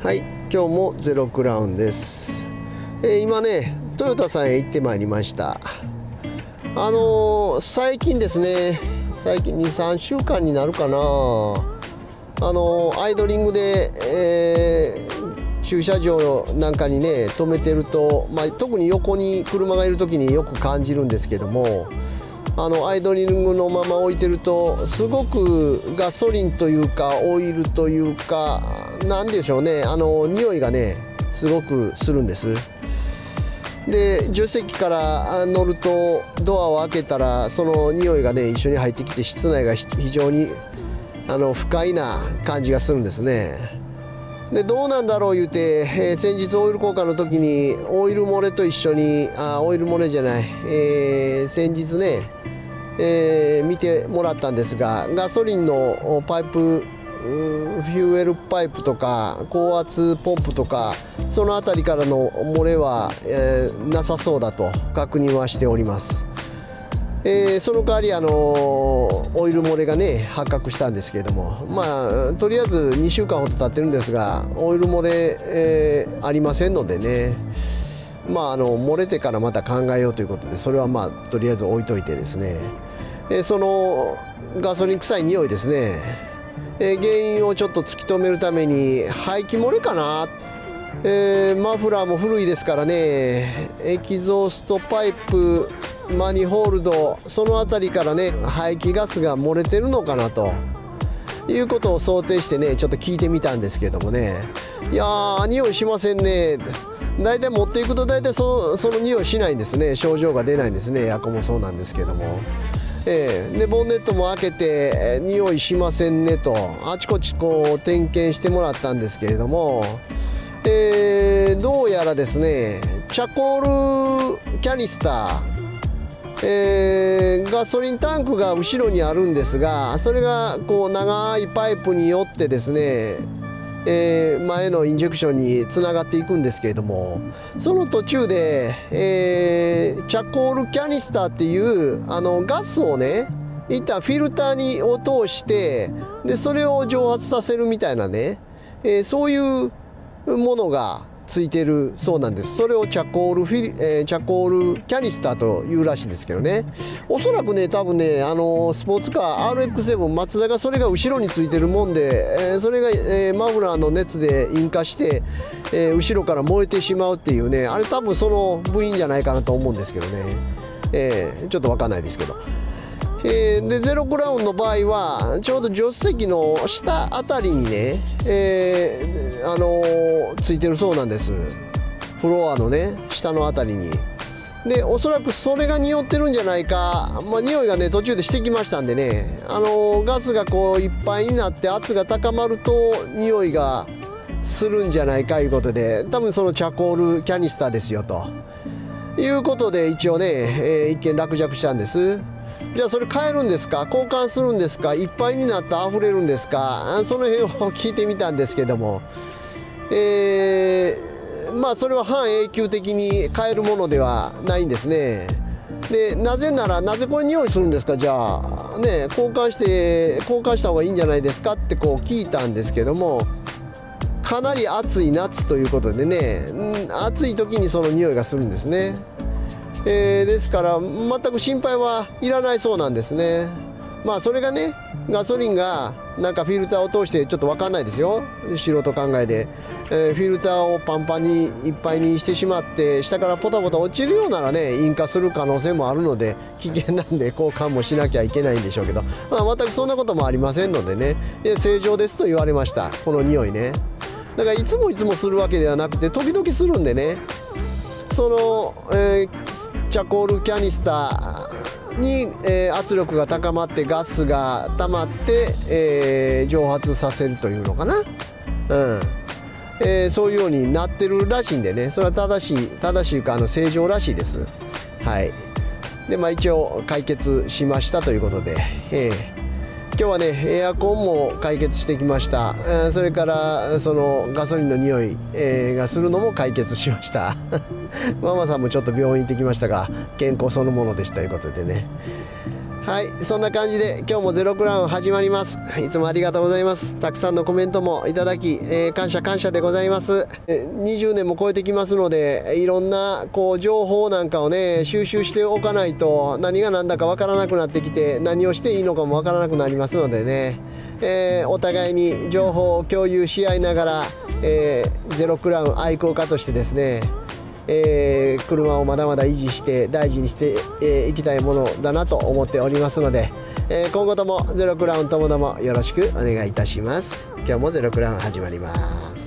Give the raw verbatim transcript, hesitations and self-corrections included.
はい、今日もゼロクラウンです。えー、今ね、トヨタさんへ行ってまいりました。あのー、最近ですね、最近に、さんしゅうかんになるかな、あのー、アイドリングで、えー、駐車場なんかにね、止めてると、まあ、特に横に車がいる時によく感じるんですけども、あのアイドリングのまま置いてるとすごくガソリンというかオイルというかなんでしょうね、あの匂いがねすごくするんです。で助手席から乗るとドアを開けたらその匂いがね一緒に入ってきて室内が非常にあの不快な感じがするんですね。でどうなんだろう言うて、えー、先日オイル交換の時にオイル漏れと一緒にあオイル漏れじゃない、えー、先日ね、えー、見てもらったんですが、ガソリンのパイプフューエルパイプとか高圧ポンプとかその辺りからの漏れは、えー、なさそうだと確認はしております。えー、その代わり、あのー、オイル漏れがね発覚したんですけれども、まあとりあえずにしゅうかんほど経ってるんですがオイル漏れ、えー、ありませんのでね、まああの漏れてからまた考えようということでそれはまあとりあえず置いといてですね、えー、そのガソリン臭い匂いですね、えー、原因をちょっと突き止めるために排気漏れかな、えー、マフラーも古いですからね、エキゾーストパイプマニホールドその辺りからね排気ガスが漏れてるのかなということを想定してねちょっと聞いてみたんですけどもね、いやー匂いしませんね。大体持っていくと大体そ, その匂いしないんですね、症状が出ないんですね。エアコンもそうなんですけども、えー、でボンネットも開けて、えー、匂いしませんねとあちこちこう点検してもらったんですけれども、えー、どうやらですねチャコールキャニスターえー、ガソリンタンクが後ろにあるんですがそれがこう長いパイプによってですね、えー、前のインジェクションにつながっていくんですけれども、その途中で、えー、チャコールキャニスターっていうあのガスをね一旦フィルターにを通してでそれを蒸発させるみたいなね、えー、そういうものがついてるそうなんです。それをチャコールフィリ、えー、チャコールキャニスターというらしいんですけどね、おそらくね多分ねあのスポーツカー アールエックスセブン マツダがそれが後ろについてるもんで、えー、それが、えー、マフラーの熱で引火して、えー、後ろから燃えてしまうっていうね、あれ多分その部品じゃないかなと思うんですけどね、えー、ちょっと分かんないですけど。えー、でゼロクラウンの場合はちょうど助手席の下あたりにね、えー、あのー、ついてるそうなんです。フロアのね下のあたりに。でおそらくそれが匂ってるんじゃないか、まあ、匂いがね途中でしてきましたんでね、あのー、ガスがこういっぱいになって圧が高まると匂いがするんじゃないかいうことで、多分そのチャコールキャニスターですよということで一応ね、えー、一件落着したんです。じゃあそれ変えるんですか、交換するんですか、いっぱいになって溢れるんですか、その辺を聞いてみたんですけども、えー、まあそれは半永久的に変えるものではないんですね。でなぜならなぜこれ匂いするんですか、じゃあね交換して交換した方がいいんじゃないですかってこう聞いたんですけども、かなり暑い夏ということでね、うん、暑い時にその匂いがするんですね。えー、ですから全く心配はいらないそうなんですね。まあそれがねガソリンがなんかフィルターを通してちょっと分かんないですよ、素人考えで、えー、フィルターをパンパンにいっぱいにしてしまって下からポタポタ落ちるようならね引火する可能性もあるので危険なんで交換もしなきゃいけないんでしょうけど、まあ、全くそんなこともありませんのでね、正常ですと言われました、この匂いね。だからいつもいつもするわけではなくて時々するんでね、その、えー、チャコールキャニスターに、えー、圧力が高まってガスが溜まって、えー、蒸発させるというのかな、うんえー、そういうようになってるらしいんでね、それは正しい正しいかあの正常らしいです。はい。でまあ一応解決しましたということで、えー今日はねエアコンも解決してきました、えー、それからそのガソリンの匂い、えー、がするのも解決しましたママさんもちょっと病院行ってきましたが健康そのものでしたということでね、 はい、そんな感じで今日もゼロクラウン始まります。いつもありがとうございます。たくさんのコメントもいただき、えー、感謝感謝でございます。にじゅうねんも超えてきますので、いろんなこう情報なんかをね収集しておかないと何が何だかわからなくなってきて、何をしていいのかもわからなくなりますのでね、えー、お互いに情報を共有し合いながら、えー、ゼロクラウン愛好家としてですね、えー、車をまだまだ維持して大事にしてい、えー、きたいものだなと思っておりますので、えー、今後ともゼロクラウンともどもよろしくお願いいたします。今日もゼロクラウン始まります。